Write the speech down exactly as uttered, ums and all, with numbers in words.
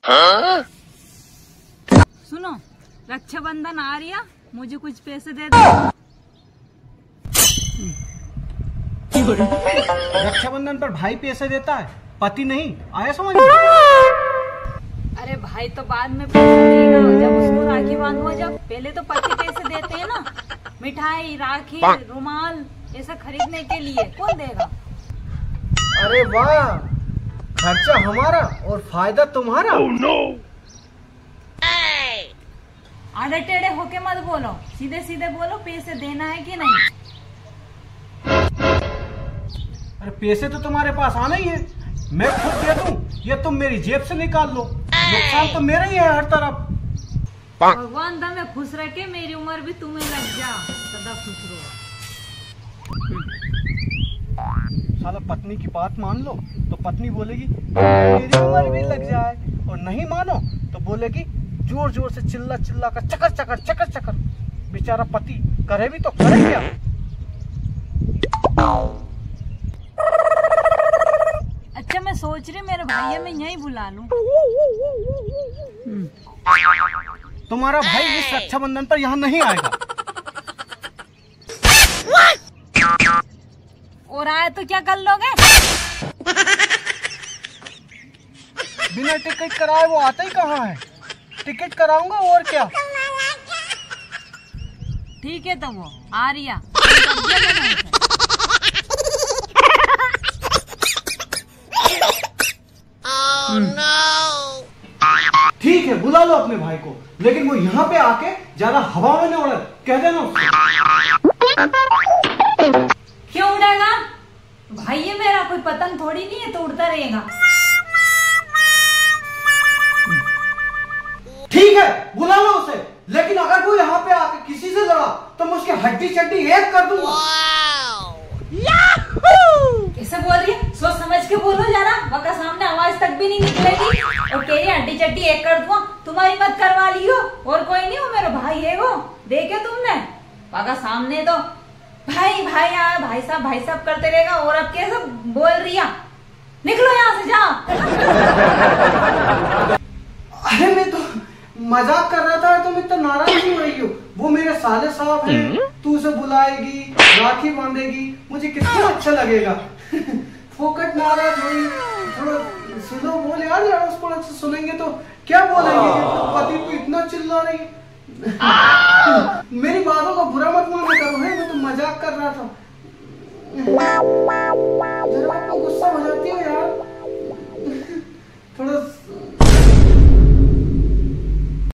हाँ? सुनो, रक्षाबंधन आ रही है, मुझे कुछ पैसे दे दो। रक्षाबंधन पर भाई पैसे देता है, पति नहीं। आया समझ में? अरे भाई तो बाद में पैसे देगा जब उसको राखी बांधो। जब पहले तो पति पैसे देते हैं ना, मिठाई, राखी, रुमाल ऐसा खरीदने के लिए। कौन देगा? अरे वाह, खर्चा हमारा और फायदा तुम्हारा। oh, no. आधे टेढ़े होके मत बोलो, सीधे सीधे बोलो पैसे देना है कि नहीं। अरे पैसे तो तुम्हारे पास आना ही है, मैं खुद दे दूं या तुम मेरी जेब से निकाल लो। नुकसान तो मेरा ही है हर तरफ। भगवान तुम्हें खुश रखे, मेरी उम्र भी तुम्हें लग जा, सदा खुश रहो। साला पत्नी की बात मान लो तो पत्नी बोलेगी मेरी उम्र भी लग जाए, और नहीं मानो तो बोलेगी जोर जोर से चिल्ला चिल्ला कर चकर चकर चकर चकर। बेचारा पति करे भी तो करे क्या। अच्छा मैं सोच रही मेरे भाई मैं यहीं बुला लूं। तुम्हारा भाई इस रक्षाबंधन पर यहाँ नहीं आएगा। और आए तो क्या कर लोगे? बिना टिकट कराए वो आता ही कहाँ है। टिकट कराऊंगा और क्या। ठीक है तो वो आ रिया। oh, no. ठीक है बुला लो अपने भाई को, लेकिन वो यहाँ पे आके ज्यादा हवा में न उड़े, कह देना उसको। क्यों उड़ेगा? भाई ये मेरा कोई पतंग थोड़ी नहीं है तो उड़ता रहेगा। ठीक है बुला लो उसे, लेकिन अगर वो यहाँ पे आके किसी से लड़ा तो मैं उसकी हड्डी चड्डी एक कर दूंगा। कैसे बोल रही है? सोच समझ के बोलो जरा, वका सामने आवाज तक भी नहीं निकलेगी और कह रही हड्डी चड्डी एक कर दूंगा। तुम्हारी मत करवा ली हो, और कोई नहीं, वो मेरा भाई है। वो देखे तुमने वका सामने तो भाई भाई आ भाई साहब भाई साहब करते रहेगा, और अब कैसे बोल रही है? निकलो यहाँ से, जाओ। अरे मैं तो मजाक कर रहा था, तुम इतना नाराज क्यों हो रही हो? वो मेरे साले साहब हैं, तू उसे बुलाएगी, राखी बांधेगी, मुझे कितना अच्छा लगेगा। फोकट नाराज हुई, थोड़ा सुनो बोल यार, अड़ोस पड़ोस से सुनेंगे तो क्या बोलेंगे कि तो पति को इतना चिल्ला रही है। मेरी बातों का बुरा मत माना करो, है मैं तो मजाक कर रहा था। जरा आपको गुस्सा हो जाती हो यार, थोड़ा